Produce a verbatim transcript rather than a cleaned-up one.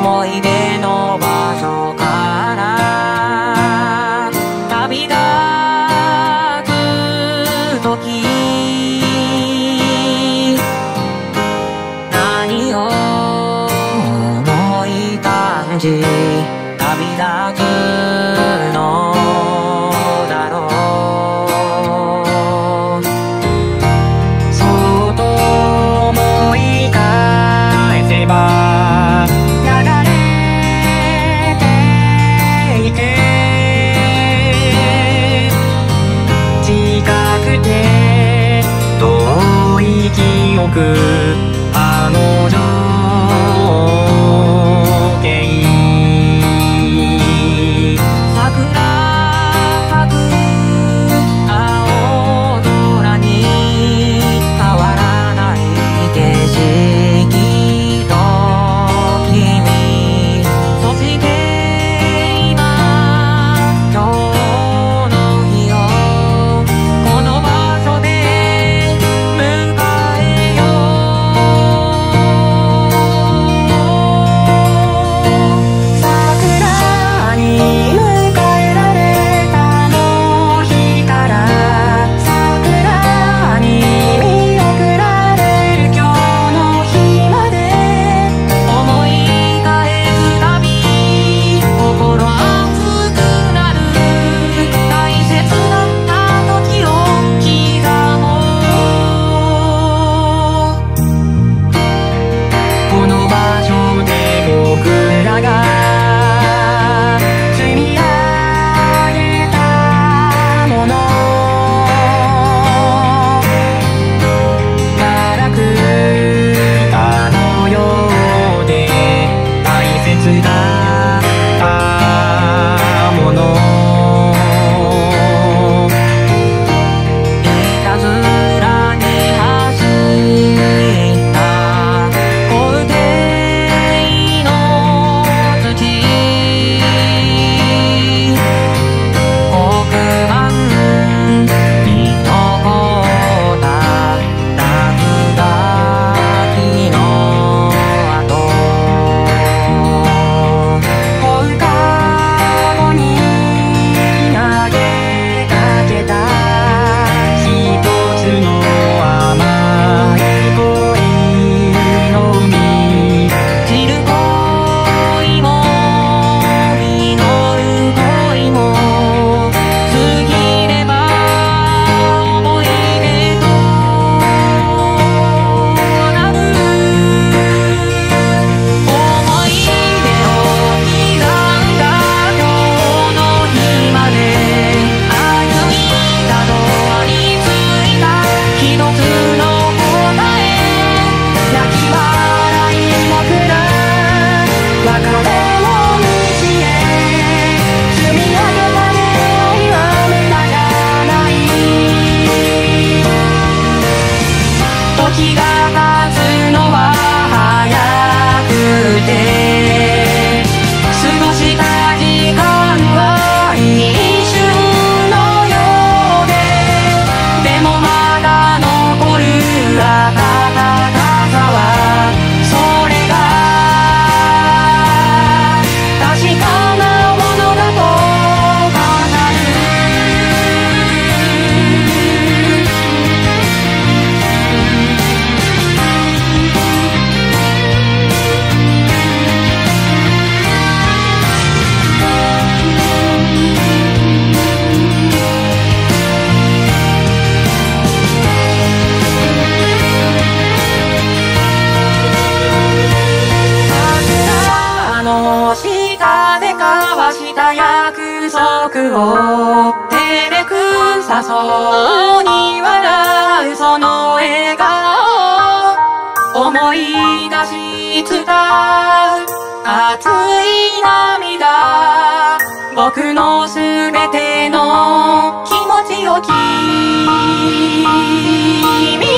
思い出の場所から旅立つ時、何を思い感じ旅立つのだろう。そうと思い返せば流れていく、近くて遠い記憶、あの情景、桜咲く青空に変わらない景色と君、そして今今日の日をこの場所で迎えよう。桜に迎えられたあの日から、桜に見送られる今日の日まで、思い返すたび心熱くなる、大切だった時を刻もう。この場所で僕らが積み上げたもの、ガラクタのようで大切だったもの、いたずらに走った校庭の土、黒板に残った落書きの跡、放課後に投げかけた一つの甘い恋の海、散る恋も実る恋も過ぎれば思い出となる、思い出を刻んだ今日の日まで、歩いたドアについた一つの答え、泣き笑い僕ら別れの道へ積み上げた出会いは無駄じゃない、時が経つのは早くて、過ごした時間は一瞬のようで、でもまだ残る温かさは、それが確かなものだと語る。桜の下で交わした約束を照れくさそうに笑うその笑顔、思い出し伝う熱い涙、僕のすべての気持ちを君